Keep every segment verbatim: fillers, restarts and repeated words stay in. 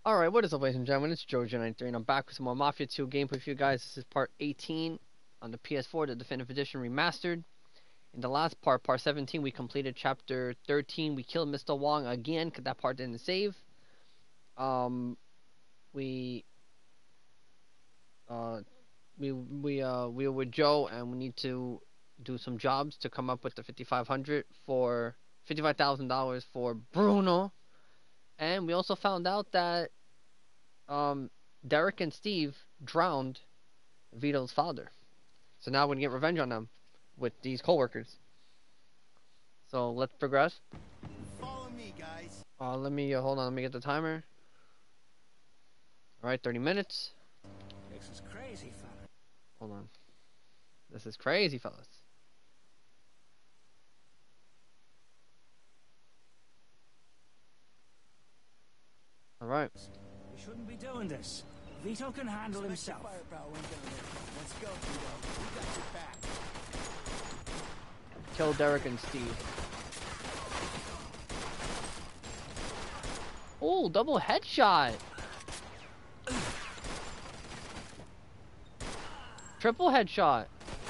Alright, what is up, ladies and gentlemen? It's Jojo ninety-three, and I'm back with some more Mafia two gameplay for you guys. This is part eighteen on the P S four, the Definitive Edition Remastered. In the last part, part seventeen, we completed chapter thirteen. We killed Mister Wong again, because that part didn't save. Um, we, uh, we, we, uh, we were with Joe, and we need to do some jobs to come up with the fifty-five hundred for, fifty-five thousand dollars for Bruno. And we also found out that um, Derek and Steve drowned Vito's father. So now we're gonna get revenge on them with these co-workers. So let's progress. Follow me, guys. Uh, let me uh, hold on. Let me get the timer. All right, thirty minutes. This is crazy, fella. Hold on. This is crazy, fellas. All right. We shouldn't be doing this. Vito can handle himself. Let's go, Vito. We got your back. Kill Derek and Steve. Oh, double headshot. Triple headshot.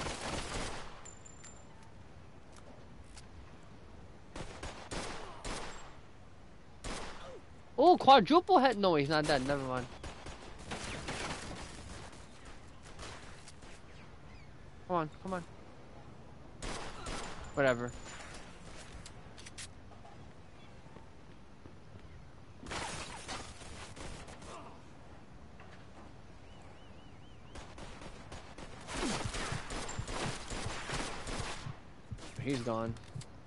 Oh, quadruple head. No, he's not dead. Never mind. Come on, come on. Whatever. He's gone.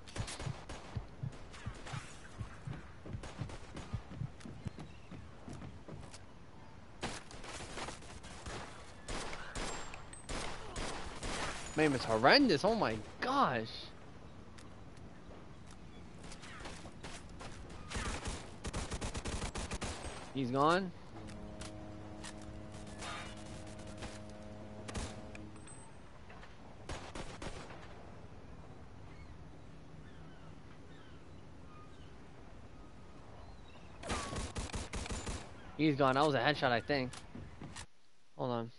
Man, it's horrendous. Oh my gosh. He's gone. He's gone. That was a headshot, I think. Hold on.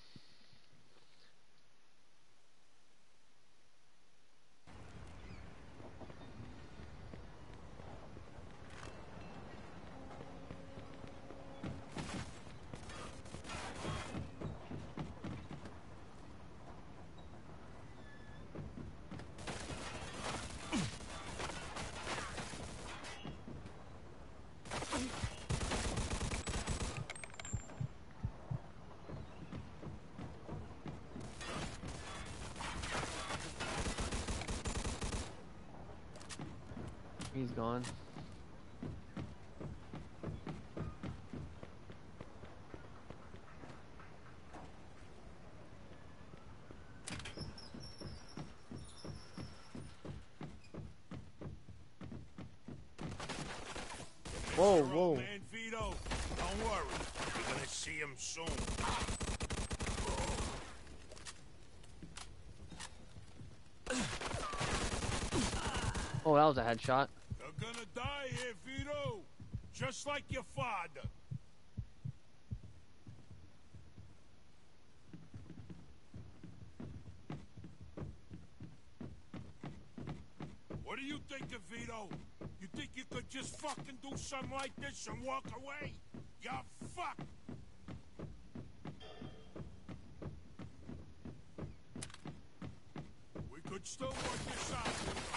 He's gone. Whoa, whoa. Man, Vito, don't worry. You're gonna see him soon. Oh, that was a headshot. You're gonna die here, Vito. Just like your father. What do you think of Vito? You think you could just fucking do something like this and walk away? You're fucked. We could still work this out.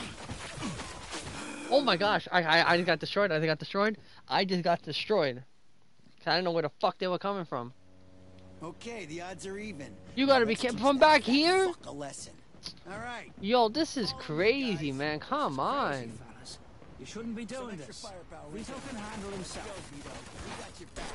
Oh my gosh, I, I I just got destroyed. I just got destroyed. I just got destroyed. I didn't know where the fuck they were coming from. Okay, the odds are even. You gotta be careful from back here. Fuck a lesson. All right. Yo, this is crazy, man. Come on. Crazy, fellas. You shouldn't be doing Some extra this. firepower. Vito can handle himself. Let's go, Vito. We got your back.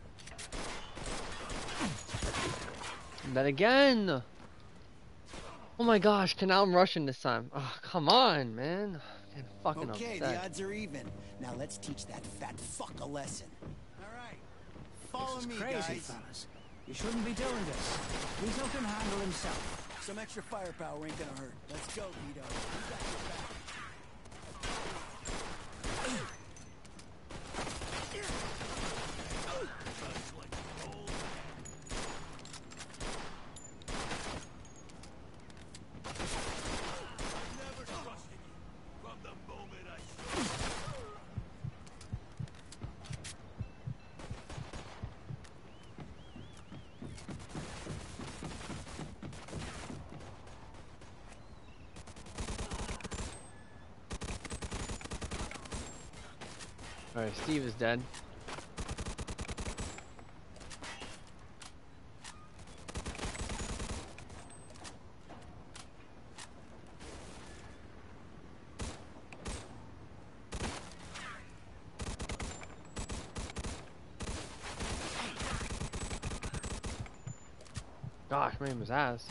That again. Oh my gosh, can now I'm rushing this time. Oh, come on, man. I'm getting fucking Okay, the upset. odds are even. Now let's teach that fat fuck a lesson. All right, follow This is me, crazy, guys. fellas. You shouldn't be doing this. Vito can handle himself. Some extra firepower ain't gonna hurt. Let's go, Vito. We got your back. Alright, Steve is dead. Gosh, made him his ass.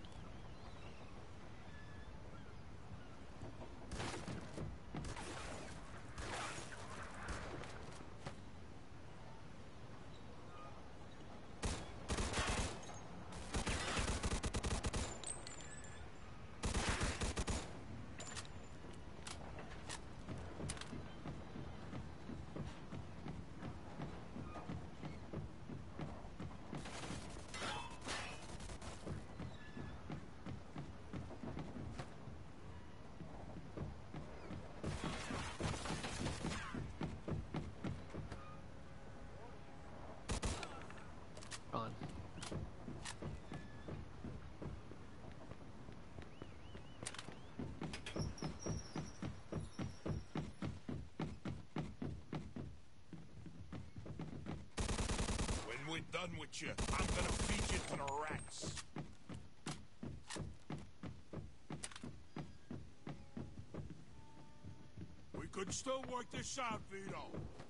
Gone. When we're done with you, I'm gonna feed you to the rats. We could still work this out, Vito.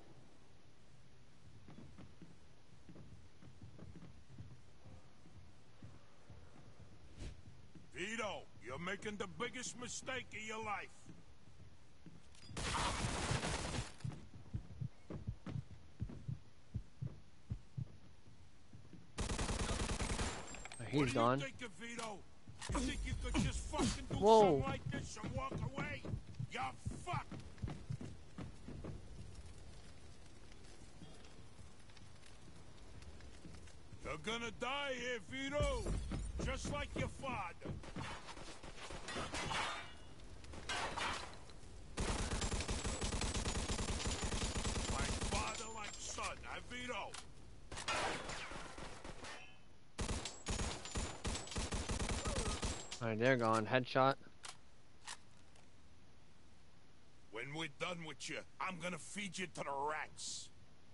Vito, you're making the biggest mistake of your life. He's gone. What do you think of Vito? You think you could just fucking do Whoa. something like this and walk away? You're fucked. You're gonna die here, Vito. Just like your father. Like father, like son, huh, Vito? Alright, they're gone. Headshot. When we're done with you, I'm gonna feed you to the rats.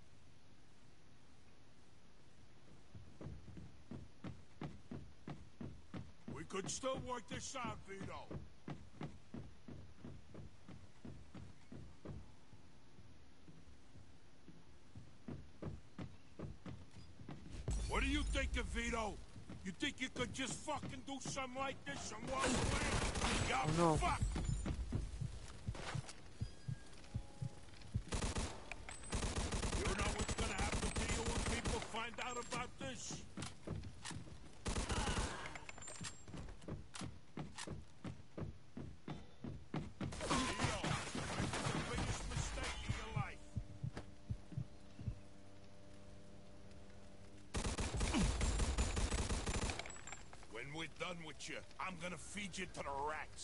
We could still work this out, Vito. What do you think of Vito? You think you could just fucking do something like this and walk away? You're Oh, no. fucked. You know what's gonna happen to you when people find out about this? Vito, you're making the biggest mistake of your life. When we're done with you, I'm gonna feed you to the rats.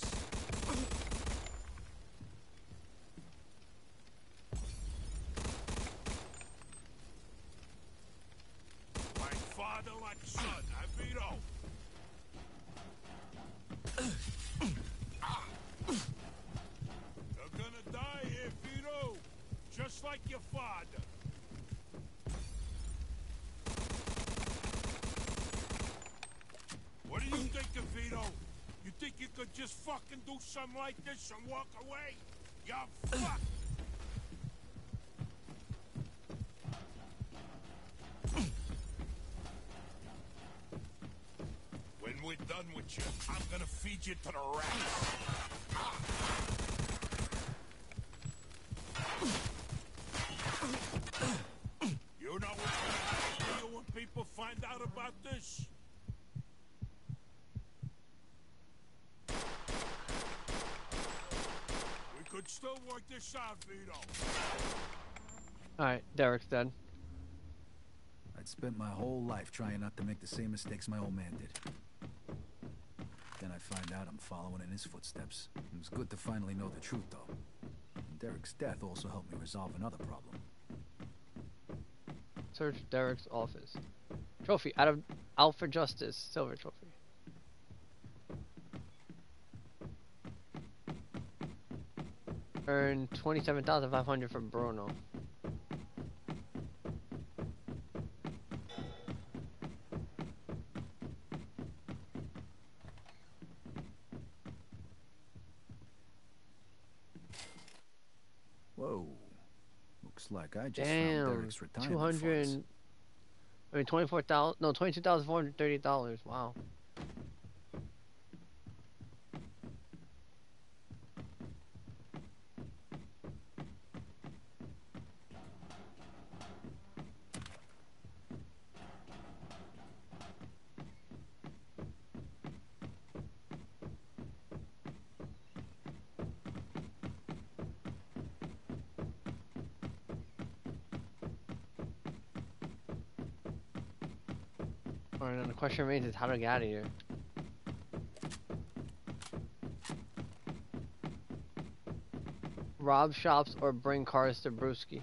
Like father, like son, huh, Vito? You're gonna die here, Vito. Just like your father. What do you think of Vito? You think you could just fucking do something like this and walk away? You're fucked. When we're done with you, I'm gonna feed you to the rats. You know what's gonna happen to you when people find out about this? We could still work this out, Vito. Alright, Derek's dead. I'd spent my whole life trying not to make the same mistakes my old man did. Then I find out I'm following in his footsteps. It was good to finally know the truth, though. And Derek's death also helped me resolve another problem. Search Derek's office. Trophy out of out for justice. Silver trophy. Earn twenty-seven thousand five hundred from Bruno. Whoa. Looks like I just found Damn, Derek's retirement two hundred. funds. I mean, twenty-four thousand. No, twenty-two thousand four hundred thirty dollars. Wow. Alright, and the question remains is how to get out of here. Rob shops or bring cars to Bruski.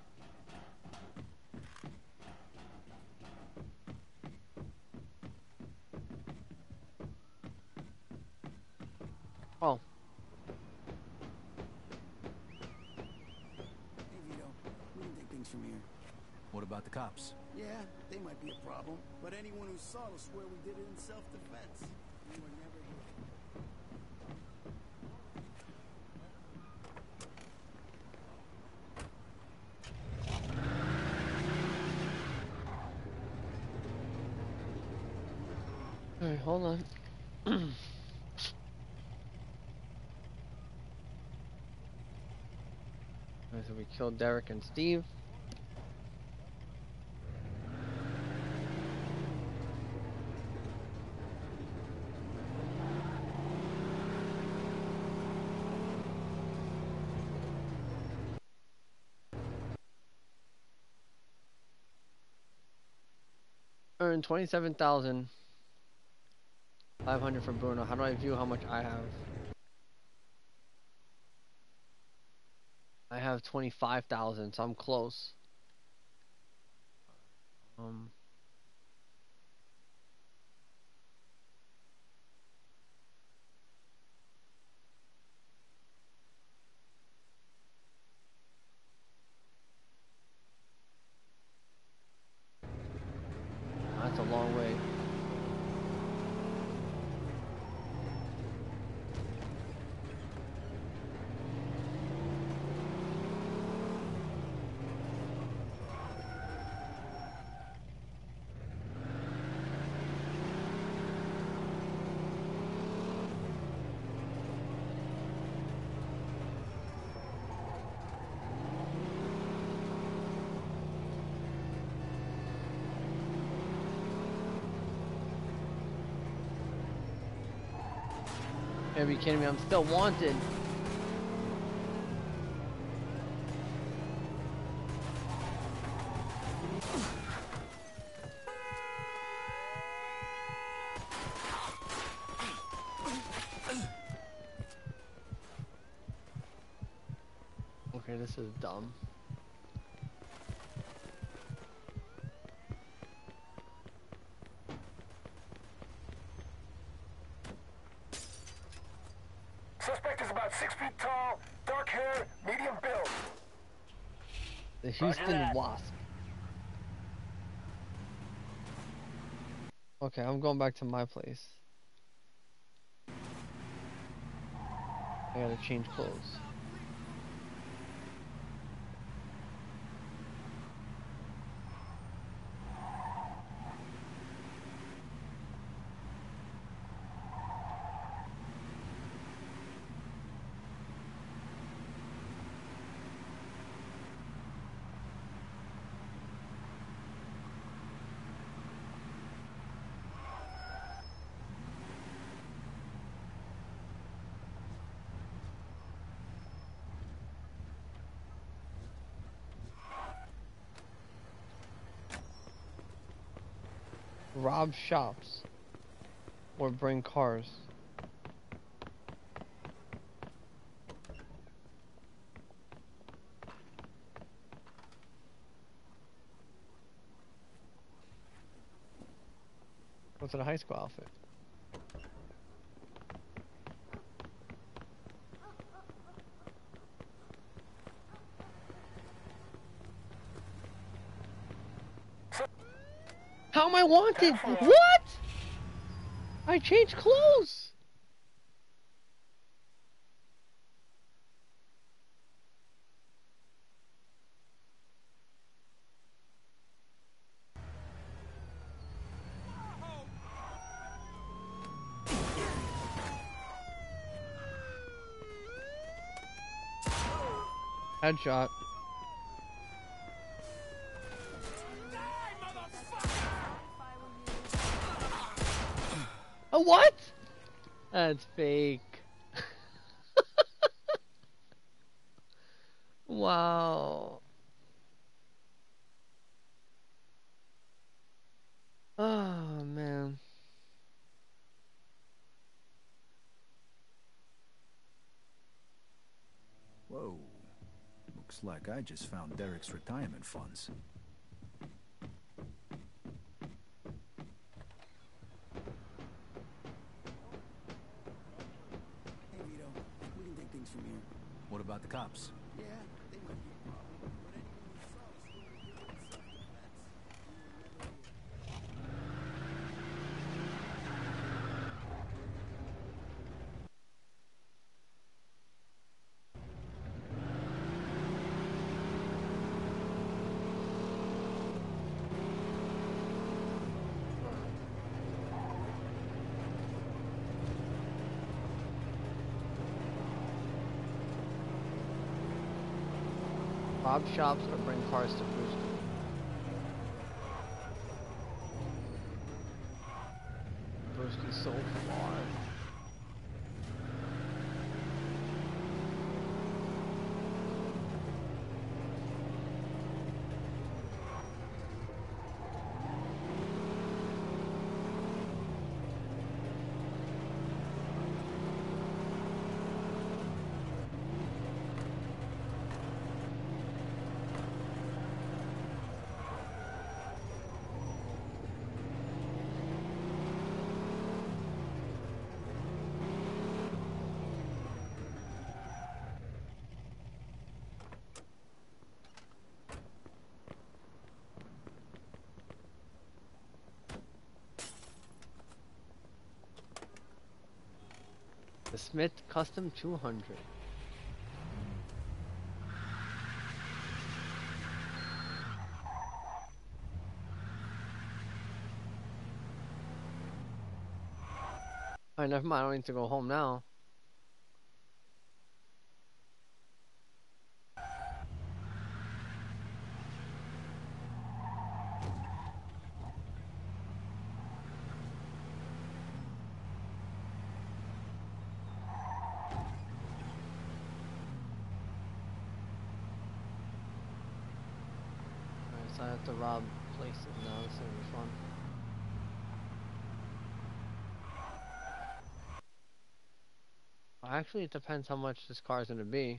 Oh. Hey, Vito. We can take things from here. What about the cops? Yeah, they might be a problem, but anyone who saw will swear we did it in self-defense. We were never here. Alright, hold on. Alright, so we killed Derek and Steve. Earned twenty-seven thousand five hundred from Bruno. How do I view how much I have? I have twenty-five thousand, so I'm close. Um. That's a long way. Are you kidding me? I'm still wanted. Okay, this is dumb. Suspect is about six feet tall, dark hair, medium build. The Houston Wasp. Okay, I'm going back to my place. I gotta change clothes. rob shops or bring cars. What's in a high school outfit? How am I wanted? What? I changed clothes. Headshot. A what? That's fake. Wow. Oh man. Whoa. Looks like I just found Derek's retirement funds. Hey, Vito. We can take things from here. What about the cops? Yeah, they might be a problem, but anyone who saw us swear we did it in self-defense. We were never here. Rob shops or bring cars to Bruski. Bruski's so far. The Smith Custom two hundred. Alright, never mind. I don't need to go home now. Alright, so I have to rob places now. This is gonna be fun. Actually, it depends how much this car is going to be.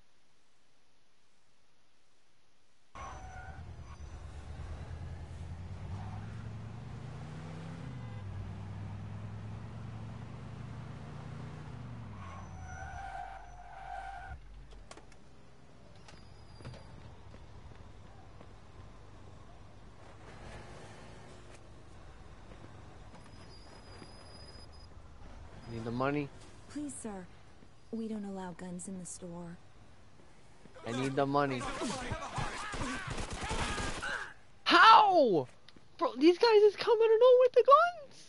Need the money? Please, sir. We don't allow guns in the store. I need the money. How? Bro, these guys just come out of nowhere with the guns.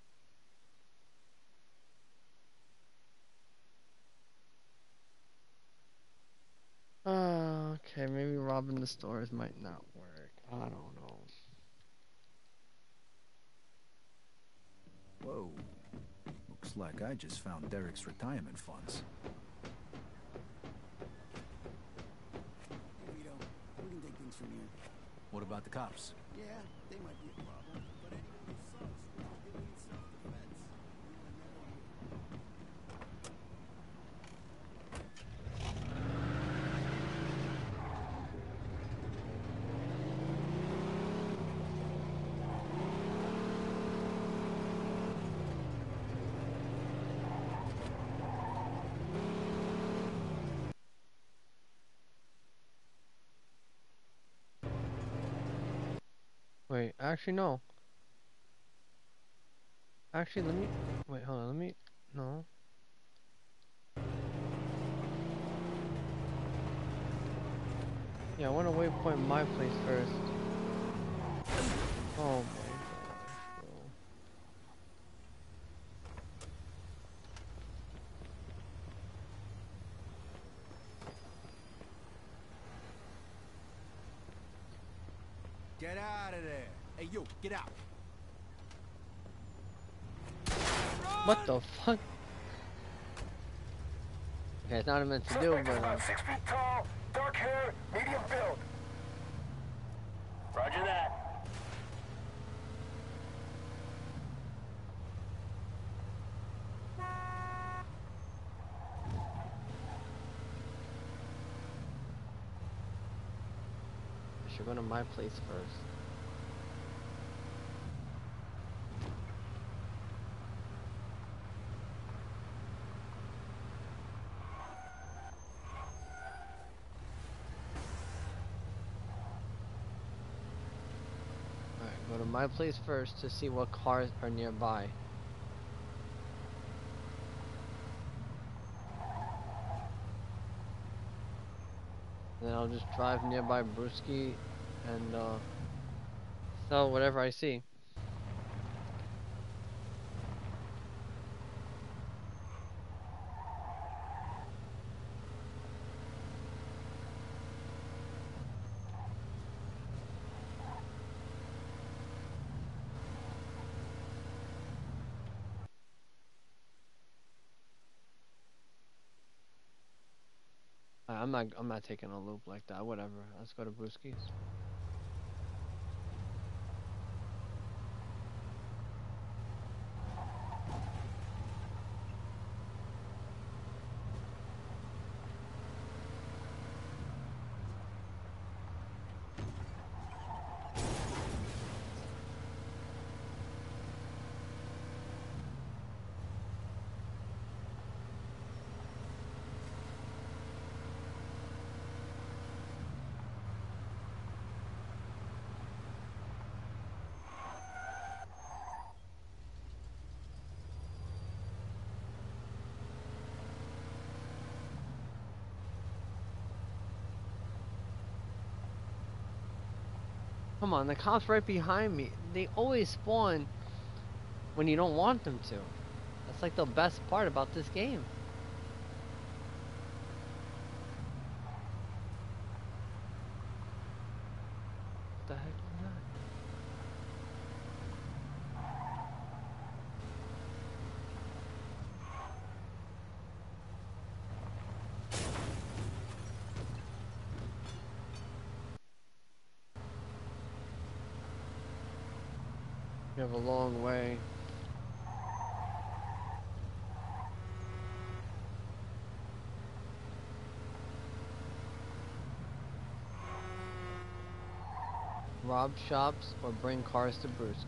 Uh, okay, maybe robbing the stores might not work. I don't know. Whoa. Looks like I just found Derek's retirement funds. Hey, Vito. We can take things from here. What about the cops? Yeah, they might be a problem, but anyone who saw us Wait, actually no. Actually, let me. Wait, hold on. Let me. No. Yeah, I want to waypoint my place first. Oh my gosh, bro. Get out of there. Hey, you, get out. What the fuck? Okay, it's not meant to do, Suspect is but. Uh, about six feet tall, dark hair, medium build. Roger that. I should go to my place first. Alright, go to my place first to see what cars are nearby. Then I'll just drive nearby Bruski and uh, sell whatever I see. I'm not. I'm not taking a loop like that. Whatever. Let's go to Bruski's. Come on, the cops right behind me. They always spawn when you don't want them to. That's like the best part about this game. What the heck is that? You have a long way. Rob shops or bring cars to Bruski.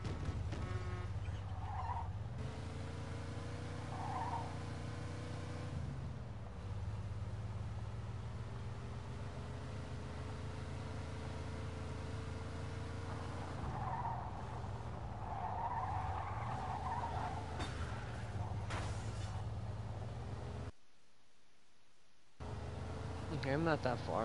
Okay, I'm not that far.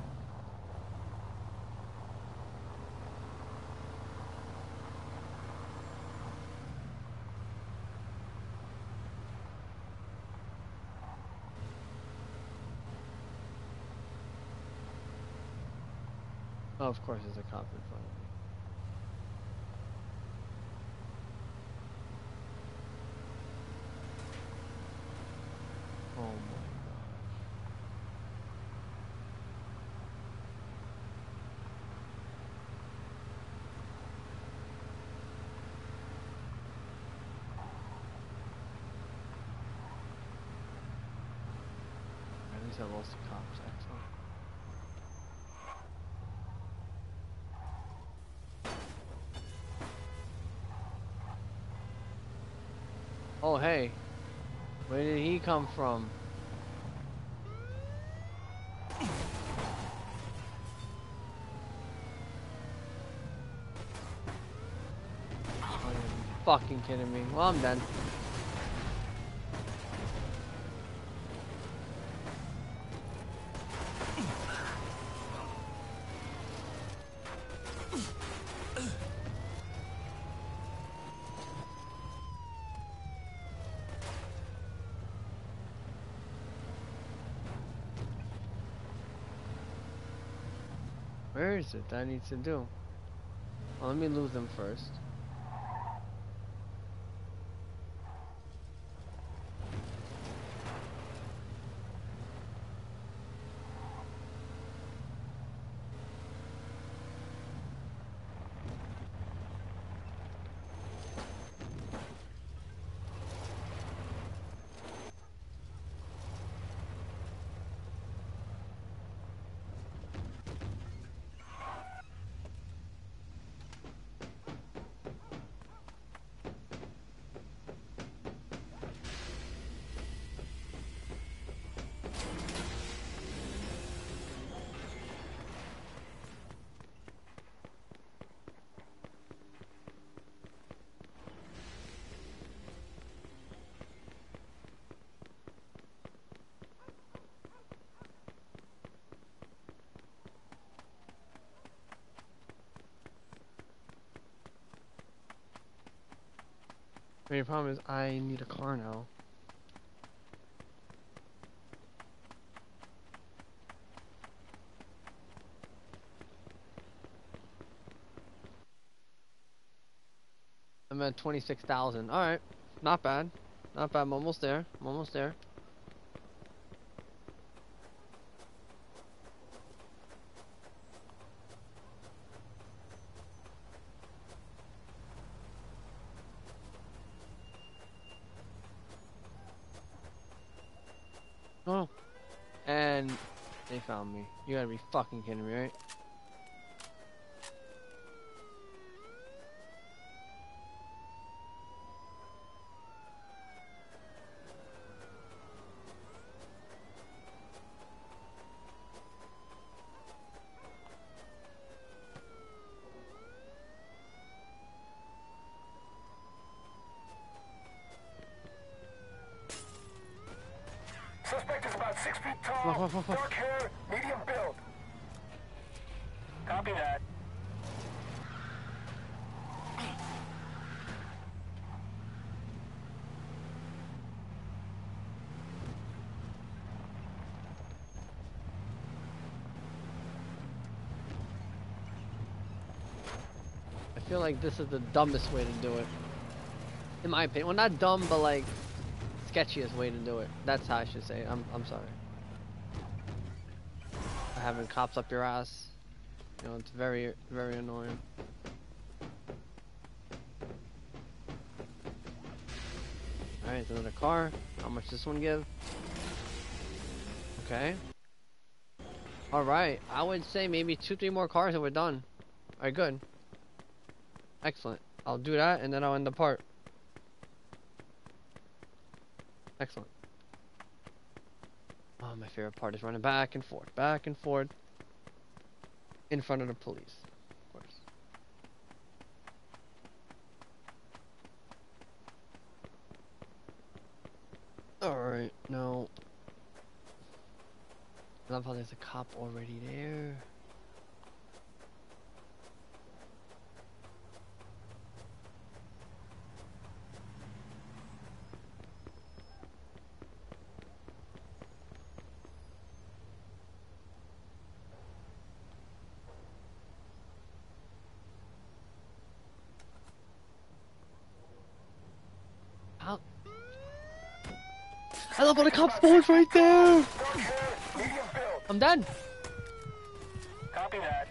Oh, of course there's a cop in front of me. Oh my gosh. At least I lost the cops, excellent. Oh hey, where did he come from? fucking kidding me? Well, I'm done. Where is it that I need to do? Well, let me lose them first. I mean, the problem is I need a car now. I'm at twenty-six thousand. Alright. Not bad. Not bad. I'm almost there. I'm almost there. Oh. And they found me. You gotta be fucking kidding me, right? Suspect is about six feet tall, Whoa, whoa, whoa, whoa. dark hair, medium build. Copy that. I feel like this is the dumbest way to do it. In my opinion. Well, not dumb, but like sketchiest way to do it. That's how I should say it. I'm, I'm sorry. Having cops up your ass. You know, it's very, very annoying. Alright, another car. How much does this one give? Okay. Alright, I would say maybe two, three more cars and we're done. Alright, good. Excellent. I'll do that and then I'll end the part. Excellent. Oh, my favorite part is running back and forth, back and forth in front of the police, of course. Alright, no. I love how there's a cop already there. How? I love how the cop spawns right there! Dark hair, medium build. I'm done! Copy that.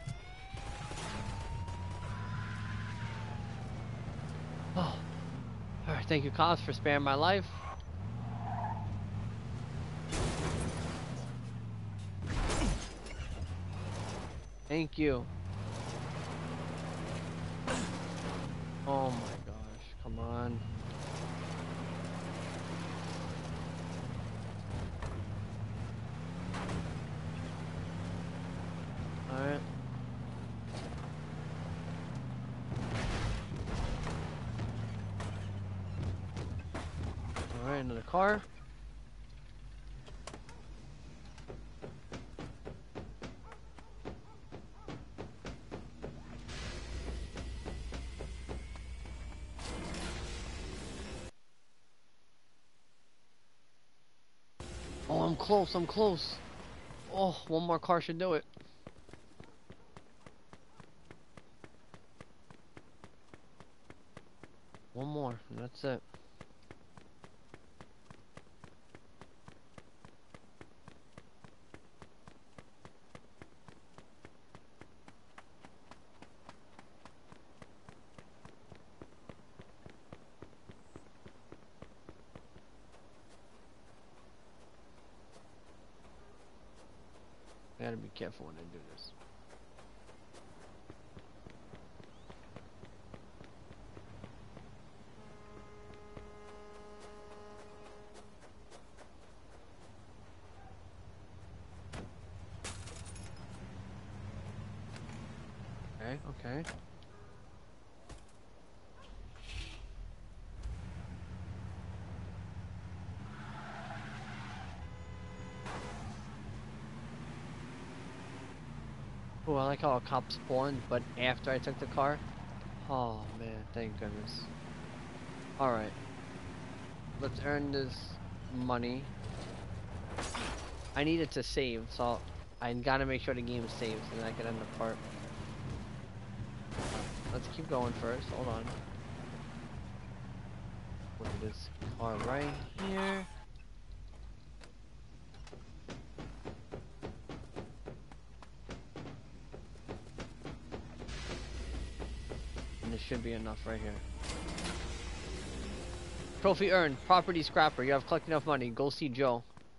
Oh. Alright, thank you cops for sparing my life. Thank you. Oh my gosh, come on. Alright. Alright, another car. Oh, I'm close, I'm close. Oh, one more car should do it. One more, and that's it. I gotta be careful when I do this. Okay, okay. Oh, I like how a cop spawned, but after I took the car. Oh man, thank goodness. Alright. Let's earn this money. I need it to save, so I gotta make sure the game saves so that I can end the part. Let's keep going first, hold on. Look at this car right here. And this should be enough right here. Trophy earned, property scrapper, you have collected enough money, go see Joe.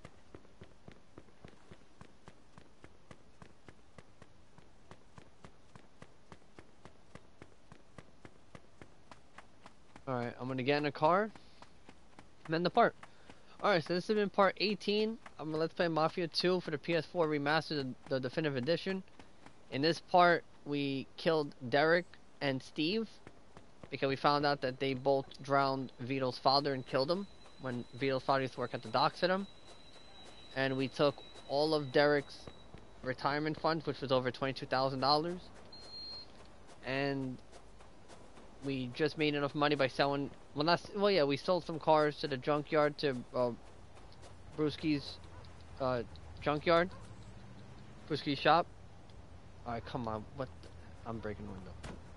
Alright, I'm gonna get in a car, and then the part. Alright, so this has been part eighteen. I'm gonna let's play Mafia two for the P S four remastered, the, the definitive edition. In this part, we killed Derek and Steve, because we found out that they both drowned Vito's father and killed him, when Vito's father used to work at the docks with him. And we took all of Derek's retirement funds, which was over twenty-two thousand dollars. And we just made enough money by selling, well not, well yeah, we sold some cars to the junkyard, to uh, Bruski's uh, junkyard, Bruski's shop. Alright, come on, what the, I'm breaking the window.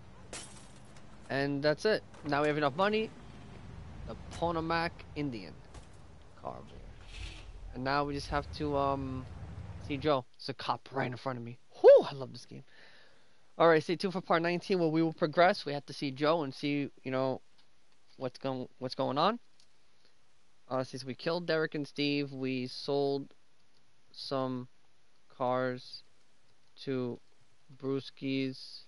And that's it. Now we have enough money. The Ponomac Indian car over here. And now we just have to um see Joe. It's a cop right in front of me. Whew, I love this game. Alright, stay tuned for part nineteen where we will progress. We have to see Joe and see, you know, what's going what's going on. Uh, since we killed Derek and Steve, we sold some cars to Bruski's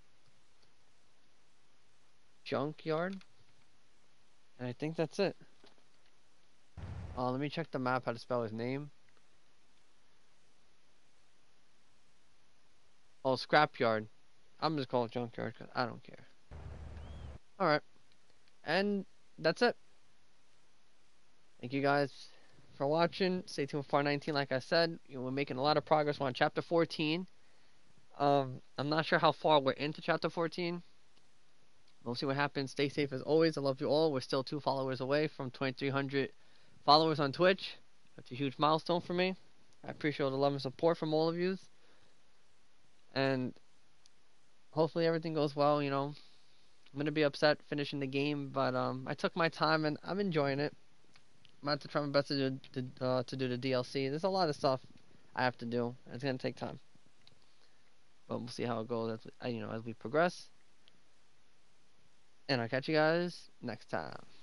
junkyard. And I think that's it. Uh, let me check the map how to spell his name. Oh, scrapyard. I'm just calling it junkyard because I don't care. Alright. And that's it. Thank you guys for watching. Stay tuned for part nineteen. Like I said, you know, we're making a lot of progress. We're on chapter fourteen. Um, I'm not sure how far we're into chapter fourteen. We'll see what happens. Stay safe as always. I love you all. We're still two followers away from twenty-three hundred followers on Twitch. That's a huge milestone for me. I appreciate all the love and support from all of you. And hopefully everything goes well, you know. I'm going to be upset finishing the game, but um, I took my time and I'm enjoying it. I'm going to try my best to do, to, uh, to do the D L C. There's a lot of stuff I have to do. It's going to take time. But we'll see how it goes as, you know, as we progress. And I'll catch you guys next time.